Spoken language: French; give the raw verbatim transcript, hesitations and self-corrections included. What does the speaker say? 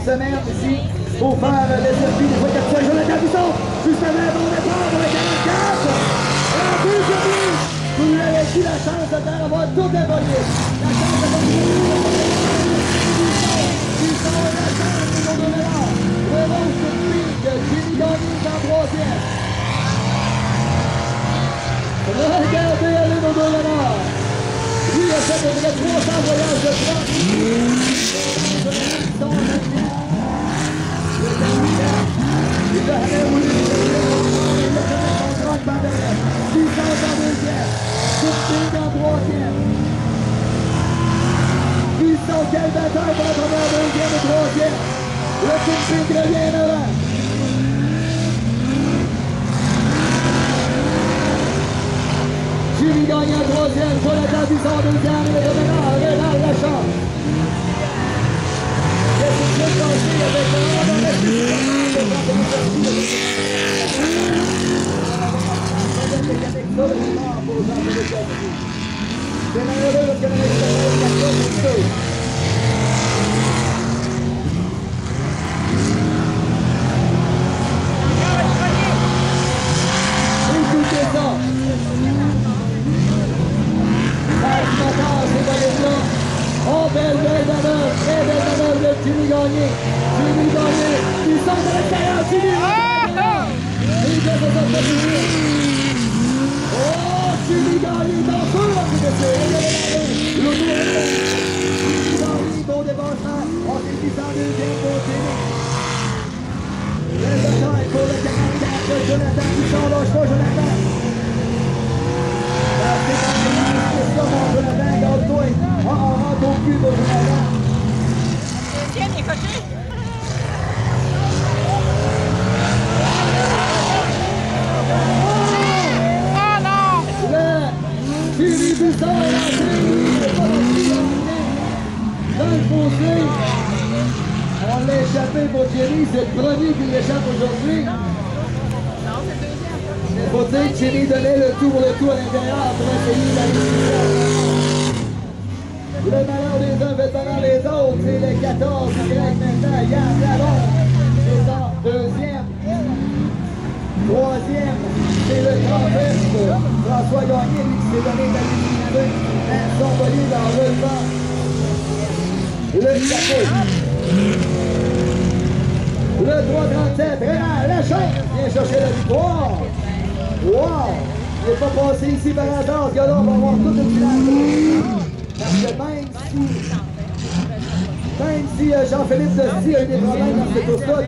semaine ici pour faire le circuit des fois quatre Jonathan Bisson, justement bon départ pour le quarante-quatre. Et en plus, vous lui avez eu la chance de faire avoir tout dévoilé. La chance de Bisson et la chance de mon donneur. Le Rose de Speed, Jimmy Gagné en troisième. Regardez aller nos donneurs. Lui a fait à peu près trois cents voyages de trente. Bisson, quelle bataille pour la première, deuxième et troisième. Le Kingpin revient devant. Jimmy Gagné en troisième, Jonathan Bisson en deuxième, et le dominant, Rénal Lachance. Qu'est-ce qui s'est passé avec le c'est malheureux parce que le écoutez ça. Oh, belle, belle manœuvre, très belle manœuvre de Jimmy Gagné. Jimmy Gagné, il sort de l'extérieur, Jimmy Gagné. Il vient de sortir du mur. Oh, Jimmy Gagné est en feu, là, c'est de l'auto est Jimmy Gagné, bon dépassement. On s'est dit en deuxième pour Jimmy. Le bataille pour le quarante-quatre de Jonathan Bisson, lâche pas Jonathan. C'est ça, mon Jonathan, garde-toi. Ah, on rentre au cul pour Jonathan. Deuxième, il est coché. Oh non! Le Jimmy Bisson est lancé. Il n'est pas lancé dans le fossé. On l'a échappé pour Jimmy. C'est le premier qui l'échappe aujourd'hui. Non, c'est le deuxième. Il faut dire que Jimmy donnait le tout pour le tout à l'intérieur pour essayer d'aller. Le malheur des uns fait malheur des autres, c'est le quatorze qui règle maintenant. Yann Lalonde est en deuxième. Troisième, c'est le trente-neuf. François Gagné, lui qui s'est donné la ligne un son bolide en relevant le chapeau. Le trois trente-sept, Rénal Lachance vient chercher la victoire. Wow! Il n'est pas passé ici par hasard, ce gars-là, on va voir tout le village. Parce que même si, même si euh, Jean-Philippe Desti a eu des problèmes dans cette course-là,